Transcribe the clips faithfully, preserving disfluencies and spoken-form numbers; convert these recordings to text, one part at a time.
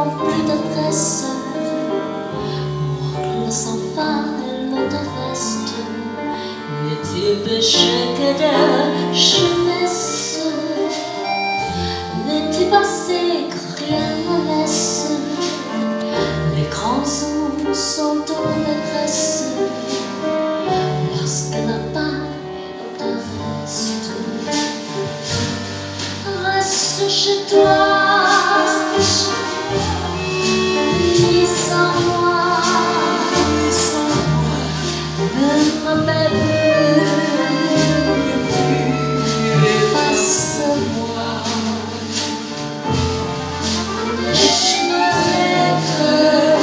n'ont plus d'adresse. Moi, sans fin, elle me reste. N'est-il péché que de jeunesse? N'est-il passé que rien ne laisse? Les grands hommes sont en détresse lorsqu'elle n'a pas de reste. Reste chez toi, vis sans moi, ne m'appelle plus, efface-moi. Laisse-moi l'être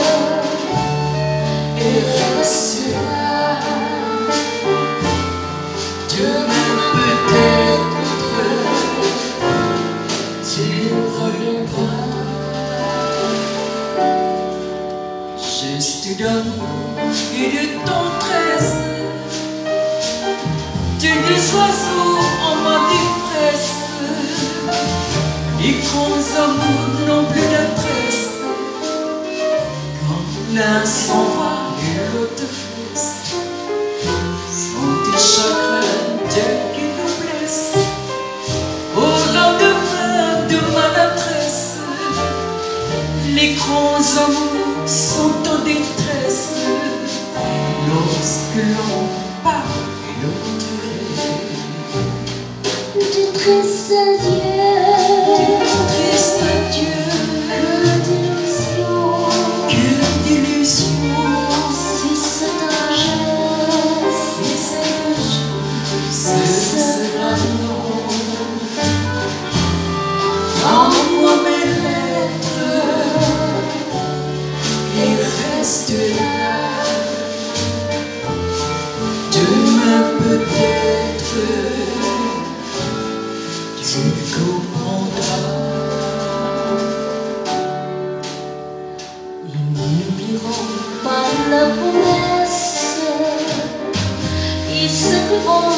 et reste là. Demain peut-être tu reviendras. Geste d'amour et de tendresse, tu des oiseaux en ma détresse. Les grands amours n'ont plus d'adresse. Quand l'un s'en va et l'autre reste, sans tes chagrins, Dieu qui nous blesse. Au lendemain de maladresse, les grands amours sont en détresse. Lorsque l'on part et l'autre reste, détresse à Dieu, détresse à Dieu. Que d'illusions, que d'illusions. Si c'est un jeu, si c'est un jeu, ce sera non. Rends-moi mes lettres et reste là. Demain peut-être tu comprendras. Ils n'oublieront pas la promesse, ils se crieront